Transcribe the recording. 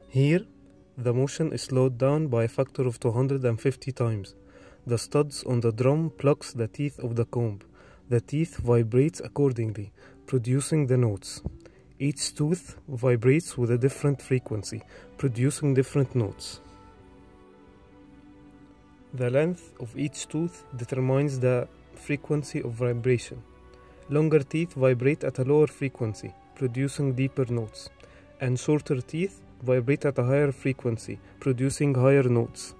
Here, the motion is slowed down by a factor of 250 times. The studs on the drum plucks the teeth of the comb. The teeth vibrates accordingly, producing the notes. Each tooth vibrates with a different frequency, producing different notes. The length of each tooth determines the frequency of vibration. Longer teeth vibrate at a lower frequency, producing deeper notes, and shorter teeth vibrate at a higher frequency, producing higher notes.